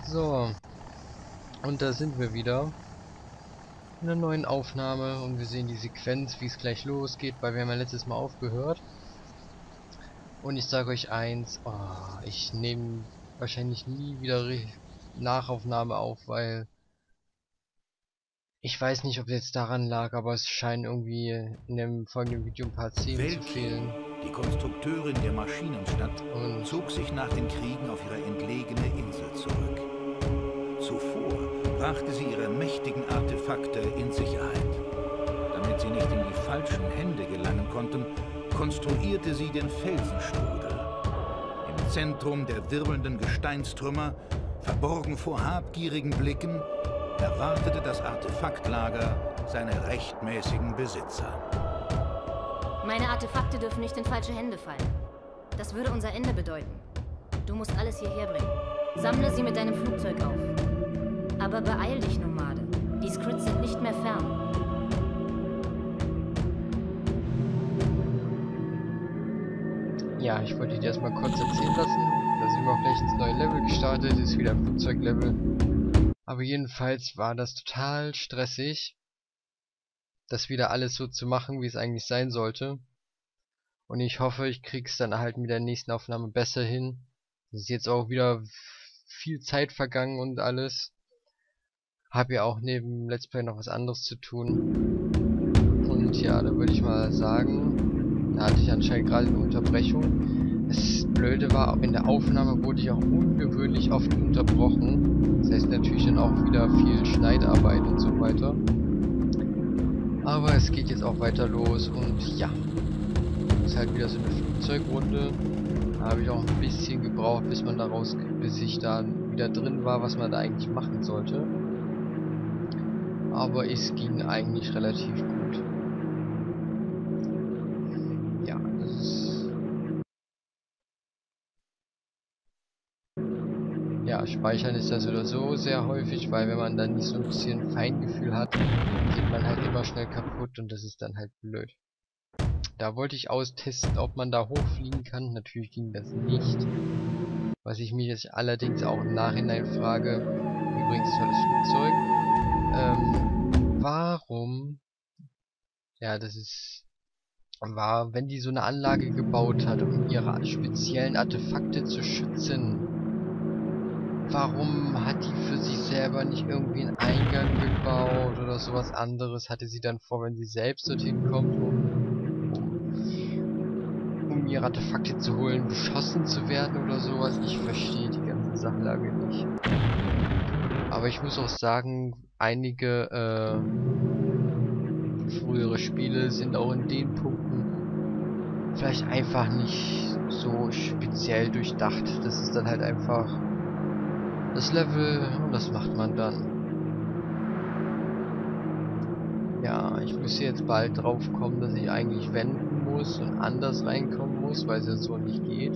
So, und da sind wir wieder in einer neuen Aufnahme und wir sehen die Sequenz, wie es gleich losgeht, weil wir haben ja letztes Mal aufgehört. Und ich sage euch eins, ich nehme wahrscheinlich nie wieder Nachaufnahme auf, weil ich weiß nicht, ob es jetzt daran lag, aber es scheinen irgendwie in dem folgenden Video ein paar Szenen zu Welki, fehlen. die Konstrukteurin der Maschinenstadt, Und zog sich nach den Kriegen auf ihre entlegene Insel zurück. Zuvor brachte sie ihre mächtigen Artefakte in Sicherheit. Damit sie nicht in die falschen Hände gelangen konnten, konstruierte sie den Felsenstrudel. Im Zentrum der wirbelnden Gesteinstrümmer, verborgen vor habgierigen Blicken, erwartete das Artefaktlager seine rechtmäßigen Besitzer. Meine Artefakte dürfen nicht in falsche Hände fallen. Das würde unser Ende bedeuten. Du musst alles hierher bringen. Sammle sie mit deinem Flugzeug auf. Aber beeil dich, Nomade. Die Skrits sind nicht mehr fern. ja, ich wollte dir erstmal kurz erzählen lassen. Da sind wir auch gleich ins neue Level gestartet, ist wieder ein Flugzeuglevel. Aber jedenfalls war das total stressig, das wieder alles so zu machen, wie es eigentlich sein sollte. Und ich hoffe, ich krieg's dann halt mit der nächsten Aufnahme besser hin. Es ist jetzt auch wieder viel Zeit vergangen und alles. Hab ja auch neben Let's Play noch was anderes zu tun. Und ja, da würde ich mal sagen, da hatte ich anscheinend gerade eine Unterbrechung. Das Blöde war, in der Aufnahme wurde ich auch ungewöhnlich oft unterbrochen. Das heißt natürlich dann auch wieder viel Schneidarbeit und so weiter. Aber es geht jetzt auch weiter los und ja, ist halt wieder so eine Flugzeugrunde. Da habe ich auch ein bisschen gebraucht, bis ich da wieder drin war, was man da eigentlich machen sollte. Aber es ging eigentlich relativ gut. Ja, das ist... Ja, speichern ist das oder so sehr häufig, weil wenn man dann nicht so ein bisschen Feingefühl hat, geht man halt immer schnell kaputt und das ist dann halt blöd. Da wollte ich austesten, ob man da hochfliegen kann. Natürlich ging das nicht. Was ich mich jetzt allerdings auch im Nachhinein frage, übrigens tolles Flugzeug, warum, ja, wenn die so eine Anlage gebaut hat, um ihre speziellen Artefakte zu schützen, warum hat die für sich selber nicht irgendwie einen Eingang gebaut oder sowas anderes? Hatte sie dann vor, wenn sie selbst dorthin kommt, um ihre Artefakte zu holen, beschossen zu werden oder sowas? Ich verstehe die ganze Sachlage nicht. Aber ich muss auch sagen, einige frühere Spiele sind auch in den Punkten vielleicht einfach nicht so speziell durchdacht. Das ist dann halt einfach das Level und das macht man dann. Ja, ich müsste jetzt bald drauf kommen, dass ich eigentlich wenden muss und anders reinkommen muss, weil es ja so nicht geht.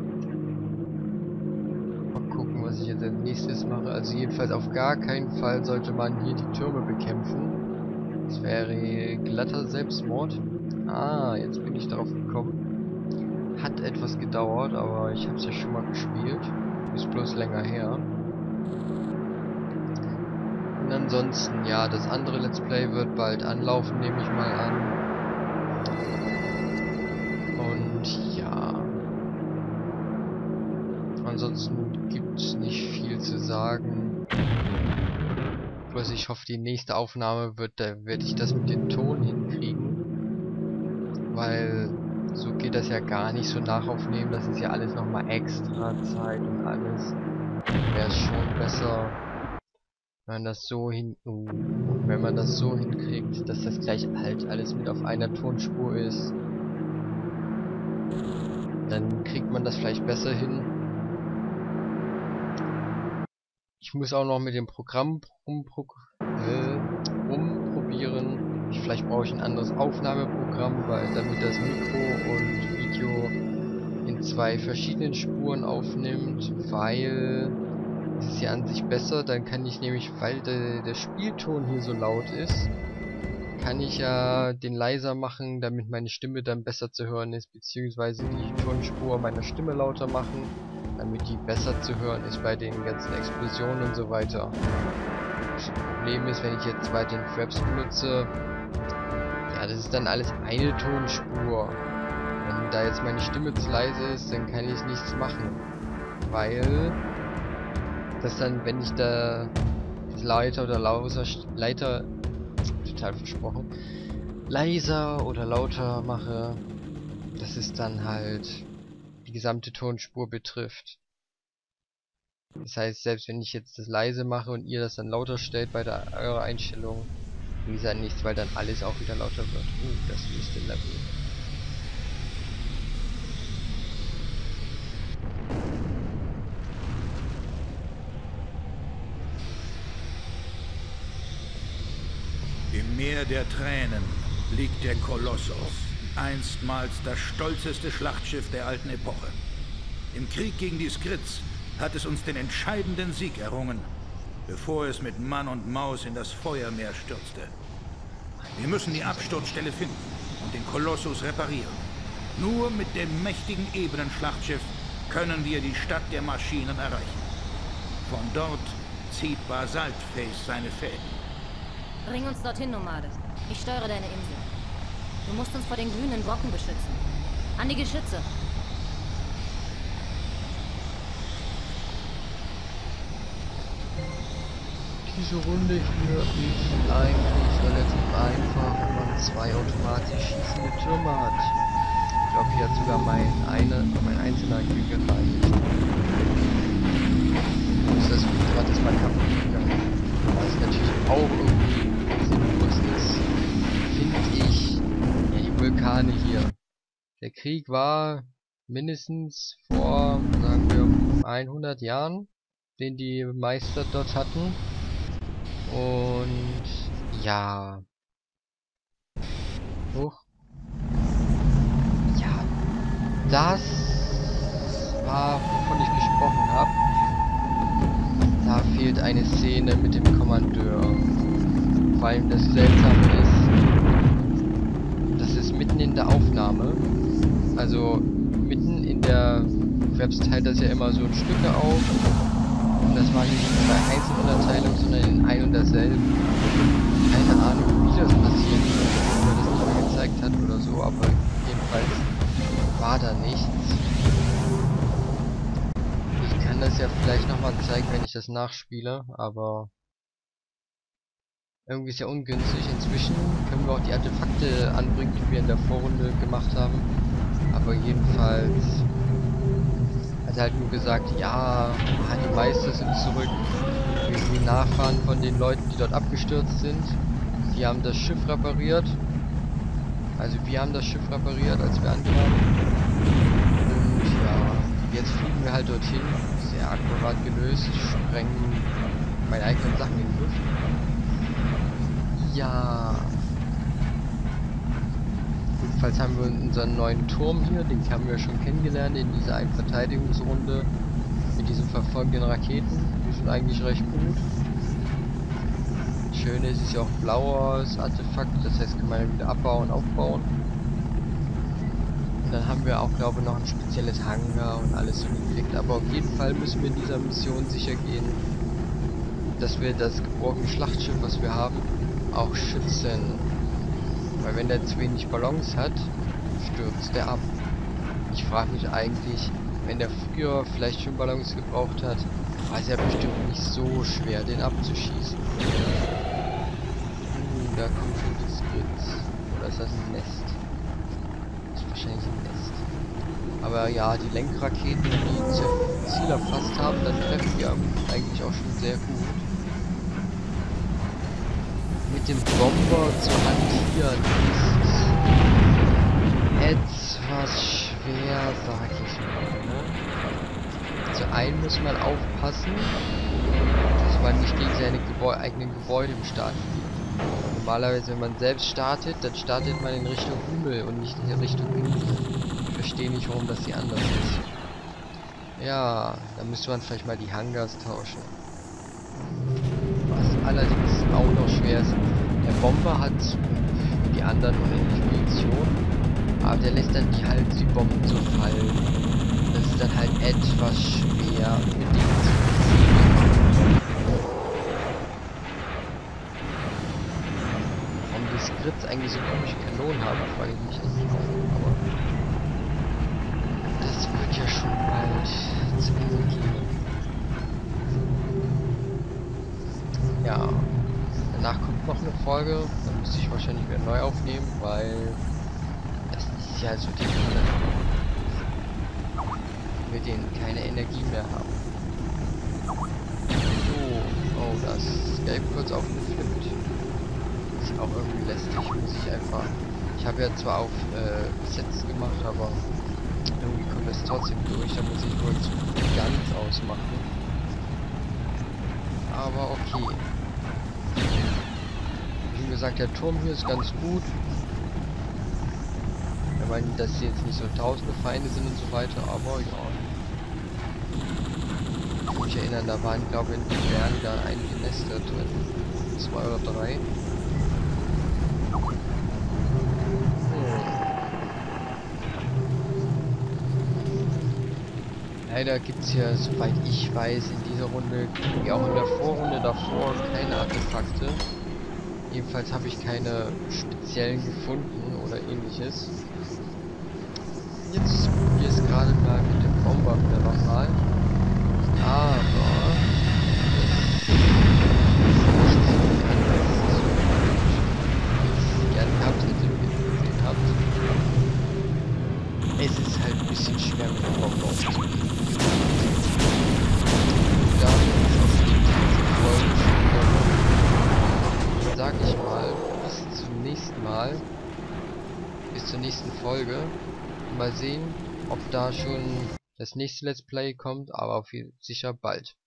Mal gucken, was ich jetzt als nächstes mache. Also jedenfalls auf gar keinen Fall sollte man hier die Türme bekämpfen. Das wäre glatter Selbstmord. Ah, jetzt bin ich darauf gekommen. Hat etwas gedauert, aber ich habe es ja schon mal gespielt. Ist bloß länger her. Und ansonsten, ja, das andere Let's Play wird bald anlaufen, nehme ich mal an. Und ja. Ansonsten gibt es nicht viel zu sagen. Bloß ich hoffe, die nächste Aufnahme da werde ich das mit dem Ton hinkriegen. Weil so geht das ja gar nicht so nachaufnehmen. Das ist ja alles nochmal extra Zeit und alles. Wäre es schon besser, wenn man das so hinkriegt, dass das gleich halt alles mit auf einer Tonspur ist. Dann kriegt man das vielleicht besser hin. Ich muss auch noch mit dem Programm rumprobieren. Vielleicht brauche ich ein anderes Aufnahmeprogramm, weil damit das Mikro und Video in 2 verschiedenen Spuren aufnimmt, weil es ist ja an sich besser. Dann kann ich nämlich, weil der Spielton hier so laut ist, kann ich ja den leiser machen, damit meine Stimme dann besser zu hören ist, beziehungsweise die Tonspur meiner Stimme lauter machen. damit die besser zu hören ist bei den ganzen Explosionen und so weiter. Das Problem ist, wenn ich jetzt weiter den Fraps benutze, ja, das ist dann alles eine Tonspur. Wenn da jetzt meine Stimme zu leise ist, dann kann ich nichts machen. Weil das dann, wenn ich da Leiter oder Leiter, total versprochen, leiser oder lauter mache, dass es dann halt die gesamte Tonspur betrifft. Das heißt, selbst wenn ich jetzt das leise mache und ihr das dann lauter stellt bei eurer Einstellung, bringt es halt nichts, weil dann alles auch wieder lauter wird. Das nächste Level. Im Meer der Tränen liegt der Kolossus, einstmals das stolzeste Schlachtschiff der alten Epoche. Im Krieg gegen die Skrits hat es uns den entscheidenden Sieg errungen, bevor es mit Mann und Maus in das Feuermeer stürzte. Wir müssen die Absturzstelle finden und den Kolossus reparieren. Nur mit dem mächtigen Ebenenschlachtschiff können wir die Stadt der Maschinen erreichen. Von dort zieht Basaltface seine Fäden. Bring uns dorthin, Nomade. Ich steuere deine Insel. Du musst uns vor den glühenden Brocken beschützen. An die Geschütze! Diese Runde hier ist eigentlich relativ einfach, wenn man 2 automatisch schießende Türme hat. Ich glaube, hier hat sogar mein einzelner Krieg gereicht. Ist das gerade ist mal kaputt gegangen. Was natürlich auch irgendwie sinnlos ist, finde ich, ja, die Vulkane hier. Der Krieg war mindestens vor, sagen wir, 100 Jahren, den die Meister dort hatten. Und ja. Ja, das war, wovon ich gesprochen habe. Da fehlt eine Szene mit dem Kommandeur. Vor allem das Seltsame ist, das ist mitten in der Aufnahme. Also mitten in der Fraps teilt das ja immer so in Stücke auf. Und das war nicht bei Einzelunterteilung, sondern in ein und derselben. Keine Ahnung, wie das passiert ist, oder das nicht mehr gezeigt hat oder so, aber jedenfalls war da nichts. Ich kann das ja vielleicht nochmal zeigen, wenn ich das nachspiele, aber irgendwie ist ja ungünstig. Inzwischen können wir auch die Artefakte anbringen, die wir in der Vorrunde gemacht haben. Aber jedenfalls hat er halt nur gesagt, ja, die Meister sind zurück. Wir sind die Nachfahren von den Leuten, die dort abgestürzt sind. Die haben das Schiff repariert. Also wir haben das Schiff repariert, als wir ankamen. Und ja, jetzt fliegen wir halt dorthin. Sehr akkurat gelöst. Sprengen meine eigenen Sachen in die Luft. Ja. Jedenfalls haben wir unseren neuen Turm hier, den haben wir schon kennengelernt in dieser einen Verteidigungsrunde mit diesen verfolgenden Raketen. Die sind eigentlich recht gut. Schön ist, es ist ja auch ein blaues Artefakt, das heißt, kann man ja wieder abbauen, aufbauen. Und dann haben wir auch, glaube ich, noch ein spezielles Hangar und alles so gekriegt. Aber auf jeden Fall müssen wir in dieser Mission sicher gehen, dass wir das geborgene Schlachtschiff, was wir haben, auch schützen. Weil wenn der zu wenig Balance hat, stürzt der ab. Ich frage mich eigentlich, wenn der früher vielleicht schon Balance gebraucht hat, war es ja bestimmt nicht so schwer, den abzuschießen. Da kommt schon die Skrits. Oder ist das ein Nest? Das ist wahrscheinlich ein Nest. Aber ja, die Lenkraketen, wenn die Ziel erfasst haben, dann treffen die eigentlich auch schon sehr gut. Mit dem Bomber zu hantieren ist etwas schwer, sag ich mal. Ne? Zu einem muss man aufpassen, dass man nicht gegen seine eigenen Gebäude im Start fliegt. Normalerweise, wenn man selbst startet, dann startet man in Richtung Himmel und nicht in Richtung Insel. Ich verstehe nicht, warum das hier anders ist. Ja, da müsste man vielleicht mal die Hangars tauschen. Was allerdings auch noch schwer ist, der Bomber hat wie die anderen unendlich Munition, aber der lässt dann die Bomben so fallen. Das ist dann halt etwas schwer mit denen zu besiegen. Warum die Skrits eigentlich so komische Kanonen haben, frage ich mich jetzt auch. Aber das wird ja schon bald zu Ende gehen. Ja, danach kommt noch eine Folge, dann müsste ich wahrscheinlich wieder neu aufnehmen, weil das ist ja so die Runde, wir denen keine Energie mehr haben. So, oh, das Gelb kurz aufgeflippt. Ist auch irgendwie lästig, muss ich einfach. Ich habe ja zwar auf Gesetz gemacht, aber irgendwie kommt das trotzdem durch, da muss ich wohl zu ganz ausmachen. Aber okay. Wie gesagt, der Turm hier ist ganz gut. Ich meine, dass hier jetzt nicht so tausende Feinde sind und so weiter, aber ja. Ich kann mich erinnern, da waren, glaube ich, in den Bergen da einige Nester drin. 2 oder 3. Leider gibt es ja, soweit ich weiß, in dieser Runde, wie auch in der Vorrunde davor, keine Artefakte. Jedenfalls habe ich keine speziellen gefunden oder ähnliches. Jetzt probiere ich es gerade mal mit dem Bomber wieder nochmal. Aber es ist nicht so ganz so ich gerne gehabt hätte, wie ihr gesehen habt. Es ist halt ein bisschen schwer mit dem Bomber umzugehen. Sag ich mal, bis zum nächsten Mal, bis zur nächsten Folge. Mal sehen, ob da schon das nächste Let's Play kommt, aber auf jeden Fall sicher bald.